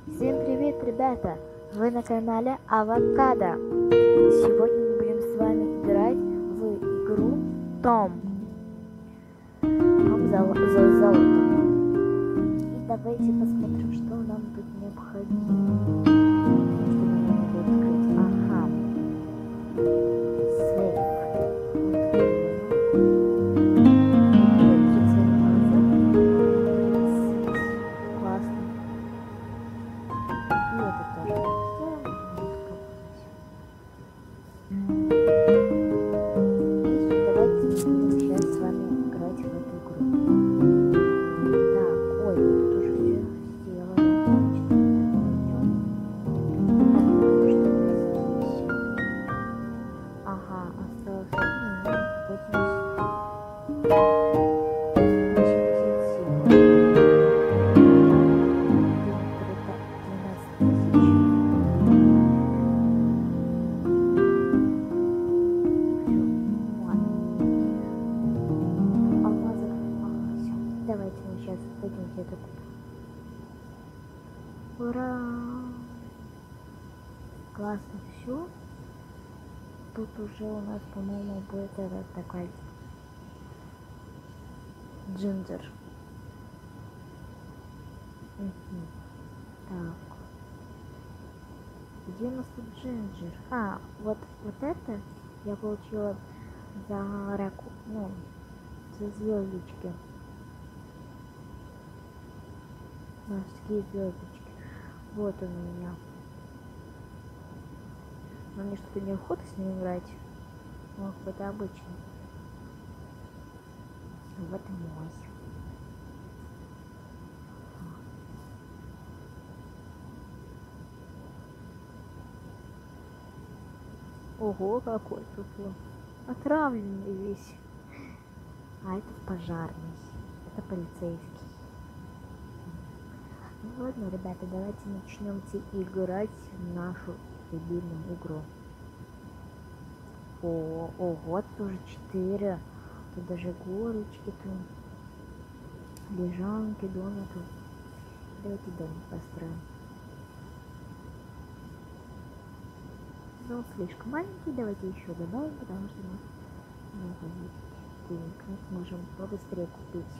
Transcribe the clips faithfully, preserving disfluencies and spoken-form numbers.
Всем привет, ребята! Вы на канале Авокадо. Сегодня мы будем с вами играть в игру Том. Том за, за золотом. И давайте посмотрим, что нам тут необходимо. Что нам надо будет открыть? Ага. Сейф. Давайте мы сейчас пойдем где-то куда. Ура! Классно все. Тут уже у нас, по-моему, будет этот такой джинджер. Угу. Так. Где у нас тут джинджер? А, вот, вот это я получила за раку, ну, за звездочки. Морские звездочки. Вот он у меня. Но мне что-то неохота с ним играть. Ну, какой-то обычный. Вот и мой. Ого, какой тут он. Отравленный весь. А это пожарный. Это полицейский. Ну ладно, ребята, давайте начнем играть в нашу любимую игру. О, ого, тут уже четыре. Тут даже горочки тут. Лежанки, дома тут. Давайте дом построим. Дом слишком маленький, давайте еще добавим, потому что у нас много есть денег. Мы можем побыстрее купить.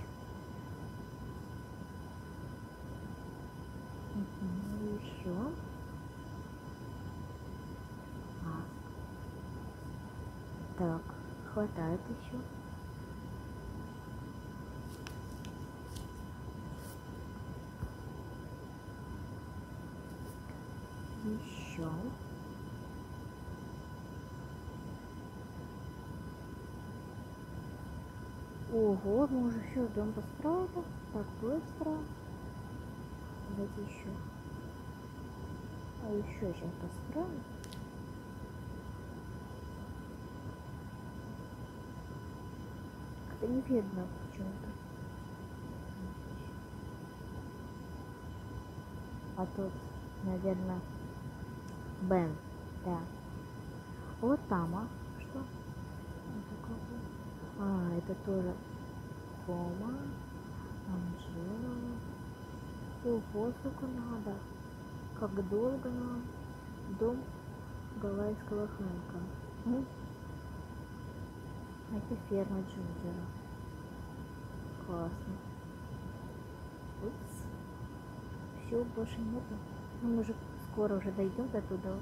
Угу, еще. А. Так, хватает еще. Еще. Ого, мы уже все дом построили. Так быстро. Давайте еще. А еще сейчас построим. Как-то не видно почему-то. А тут, наверное, Бен. Да. Вот там, а? Что? А, это тоже Тома, Анжела. Ого, сколько надо. Как долго нам. Дом гавайского Хэнка. М? Это ферма Джинджера. Классно. Упс. Все, больше нету. Мы уже скоро уже дойдем до туда.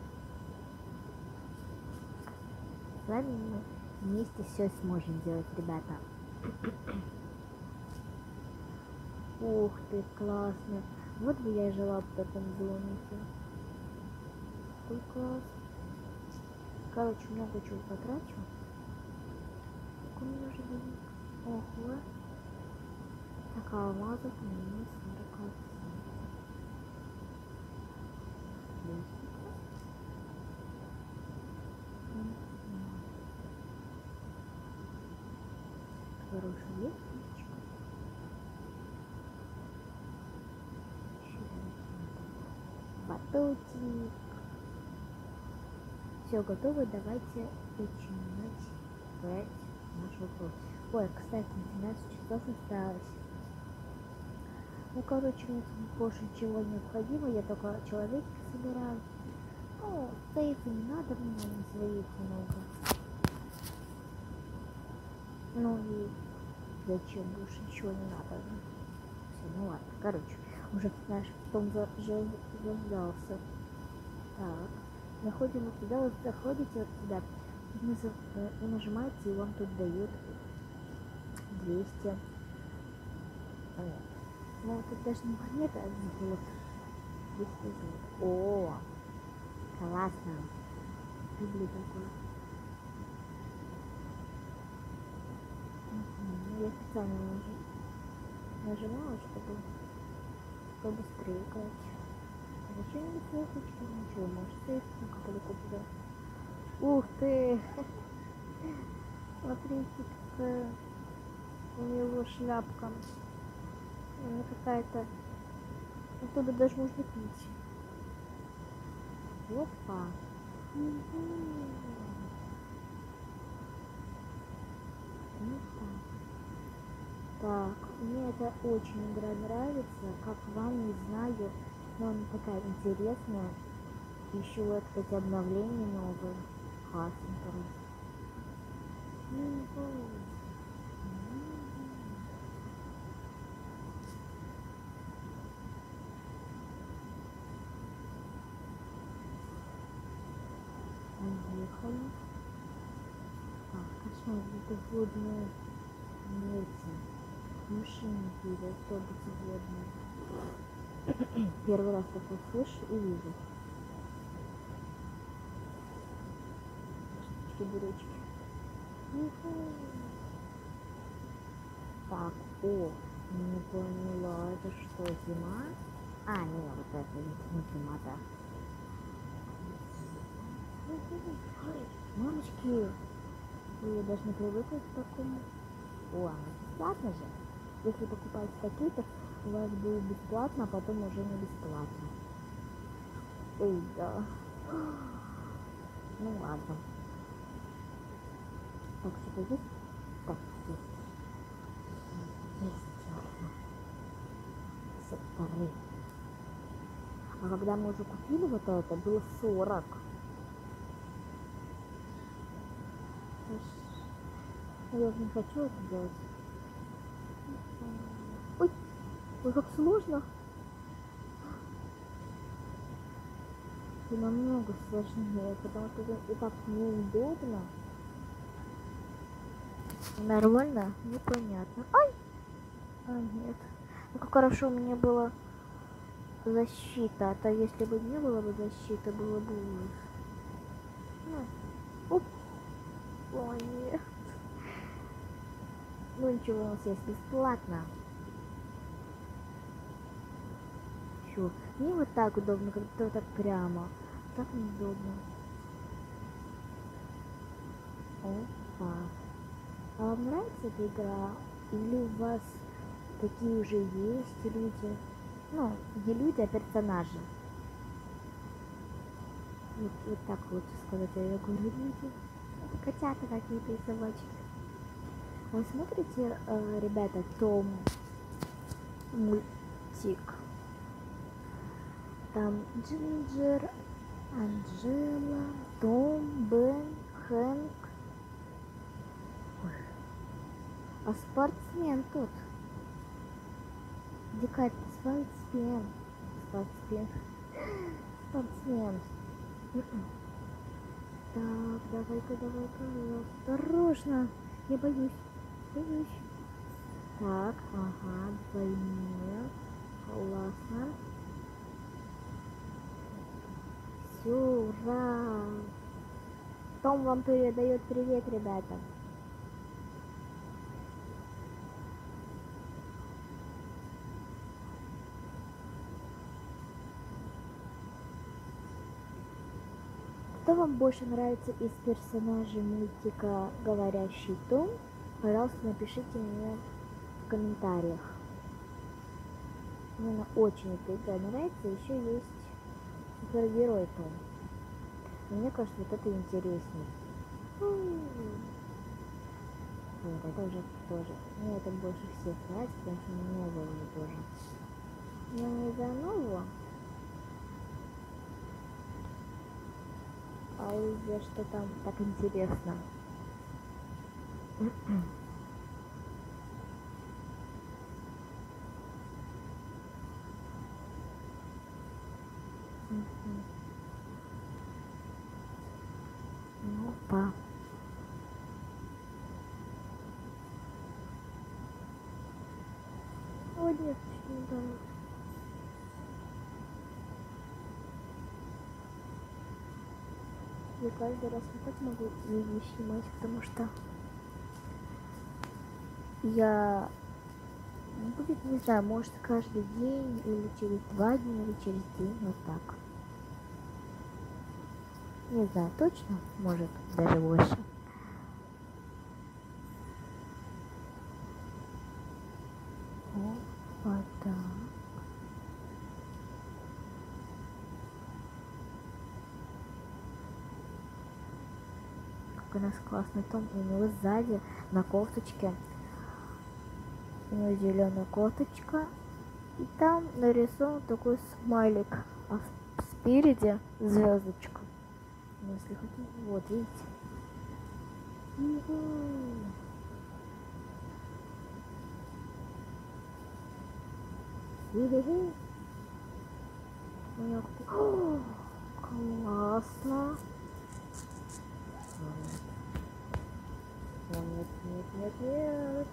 С вами мы вместе все сможем делать, ребята. Ух ты, классно. Вот бы я и жила в этом домике. Какой класс. Короче, много чего потрачу. Какой у меня уже денег. Ого. Так, а алмазов у меня сорок один. Хорошая лестничка. Батутик. Все готово, давайте начинать играть нашу игру. Ой, кстати, двенадцать часов осталось. Ну, короче, мне тут больше чего необходимо, я только человечки собираю. Ну, сейфы не надо, мне на своих много. Ну и зачем больше ничего не надо? Все, ну ладно, короче, уже наш том заждался. Так, заходим вот сюда, вот заходите вот сюда и нажимаете, и вам тут дают двести. Нет. Ну, тут даже не монета, а золото. двести золота. О, классно. Люблю такое. Угу. Я специально нажим, нажимала, чтобы побыстрее играть. А зачем мне сейфочки? Ничего, может сейф накопали купить. Ух ты! Смотрите, какая у него шляпка. Она какая-то... Оттуда даже можно пить. Опа. Угу. Так, мне эта очень игра нравится, как вам, не знаю, но она такая интересная. Еще вот эти обновления новые. Классно, короче. Поехали. Так, кошмар, это водные эти машины или автобусы водные. Первый раз такое слышу и вижу. Штучки-дурочки. Так, о, не поняла, это что, зима? А, нет, вот это не зима, да. Мамочки, вы должны привыкнуть к такому. О, оно бесплатно же. Если покупаете такие, то у вас будет бесплатно, а потом уже не бесплатно. Эй, да. Ну ладно. Так, что-то есть? Так, есть. Есть. Секторы. А когда мы уже купили вот это, было сорок. Я не хочу это делать. Ой, ой, как сложно. И намного сложнее, потому что это и так неудобно. Нормально? Непонятно. Ай! А, нет. Ну как хорошо у меня была защита. А то если бы не было бы защиты, было бы ужас. Ну. Оп. О, нет. Ну ничего, у нас есть бесплатно. Все. Мне вот так удобно, как-то вот так прямо. Так неудобно. Опа. А вам нравится эта игра? Или у вас такие уже есть люди? Ну, не люди, а персонажи. Вот, вот так лучше сказать, а я говорю люди. Это котята какие-то и собачки. Вы смотрите, э, ребята, Том мультик? Там Джинджер, Анджела, Том, Бен, Хэнк. Ой. А спортсмен тут. Дикарь, спортсмен. Спортсмен. Спортсмен. Так, давай-ка, давай-ка. Осторожно. Я боюсь. Боюсь. Так, ага, двойное. Классно. Все, ура! Том вам передает привет, ребята. Кто вам больше нравится из персонажей мультика «Говорящий Том»? Пожалуйста, напишите мне в комментариях. Мне очень эта игра нравится. Еще есть супергерой Том. Мне кажется, вот это интереснее. Вот это уже тоже. Мне это больше всех нравится, потому что новое уже тоже. Я не за нового, а из-за что там так интересно. Ну, па. О, нет, не там. Я каждый раз не так могу видео снимать, потому что я будет, не знаю, может каждый день, или через два дня, или через день, вот так. Не знаю точно, может даже больше. Вот так. Как у нас классный том, у него сзади на кофточке, у него зеленая кофточка, и там нарисован такой смайлик, а спереди звездочка. Ну, если хотите, вот видите. У меня классно. Нет, нет, нет, нет.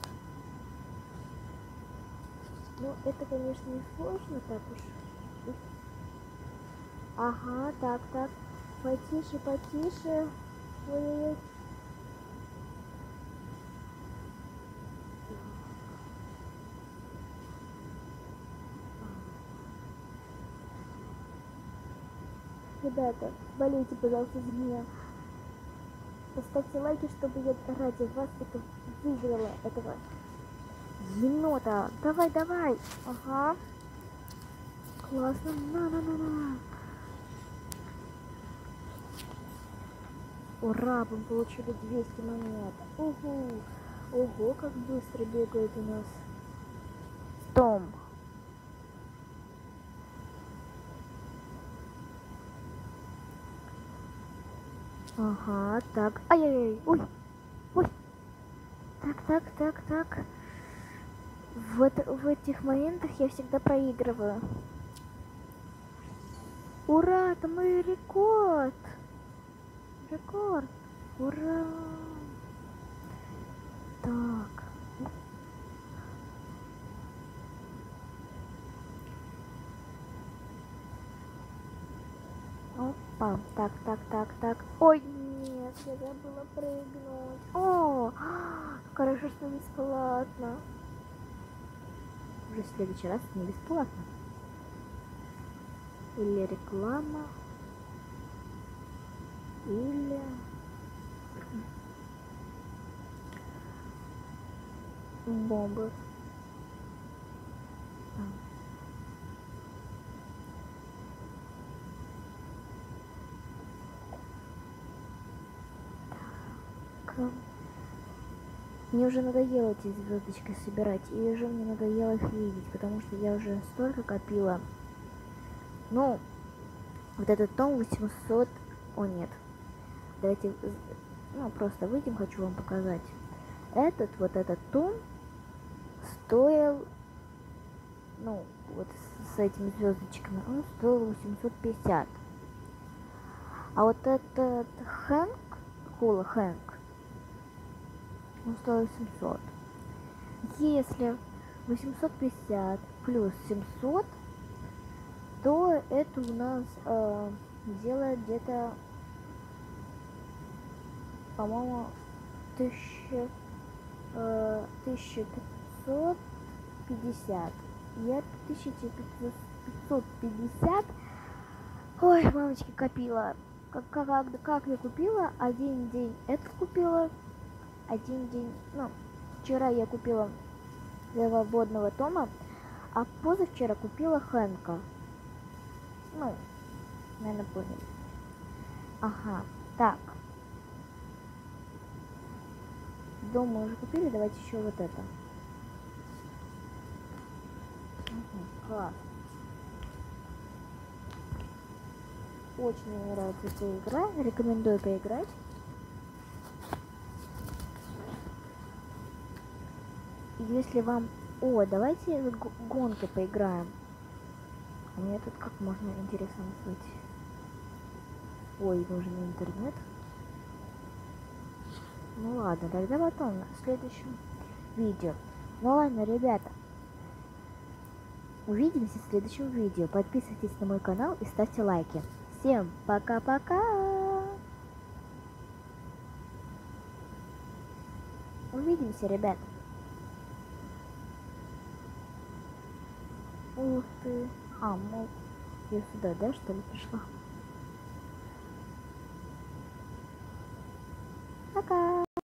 Ну, это, конечно, не сложно так уж. Ага, так, так. Потише, потише. Ой-ой-ой. Ребята, болейте, пожалуйста, за меня. Поставьте лайки, чтобы я ради вас это выиграла, этого енота. Давай, давай. Ага. Классно. На-на-на-на. Ура, мы получили двести монет. Угу. Ого, как быстро бегает у нас Том. Ага, так. Ай-яй-яй. Ой. Ой. Так, так, так, так. В, это, в этих моментах я всегда проигрываю. Ура, это мой рекорд. Рекорд. Ура. Так. Опа. Так, так, так, так. Ой, нет, я забыла прыгнуть. О, хорошо, что бесплатно. Уже в следующий раз не бесплатно. Или реклама. Или... бомбы. Так. Мне уже надоело эти звездочки собирать, и уже мне надоело их видеть, потому что я уже столько копила. Ну, вот этот том восемьсот... О, нет. Давайте, ну, просто выйдем, хочу вам показать. Этот, вот этот том стоил, ну, вот с, с этими звездочками, он стоил восемьсот пятьдесят. А вот этот Хэнк, Кола Хэнк, он стоил семьсот. Если восемьсот пятьдесят плюс семьсот, то это у нас э, делает где-то, по-моему, тысяча пятьсот пятьдесят. Я тысяча пятьсот пятьдесят. Ой, мамочки, копила. Как, как, как я купила? Один день этот купила. Один день, ну, вчера я купила свободного тома, а позавчера купила Хэнка. Ну, наверное, поняли. Ага, так. Дом мы уже купили, давайте еще вот это. Угу, класс. Очень мне нравится эта игра. Рекомендую поиграть. Если вам... О, давайте г- гонки поиграем. У меня тут как можно интересно назвать. Ой, нужен интернет. Ну ладно, тогда потом, в следующем видео. Ну ладно, ребята. Увидимся в следующем видео. Подписывайтесь на мой канал и ставьте лайки. Всем пока-пока! Увидимся, ребят. Ух ты. А, мол, я сюда, да, что ли, пришла? Пока!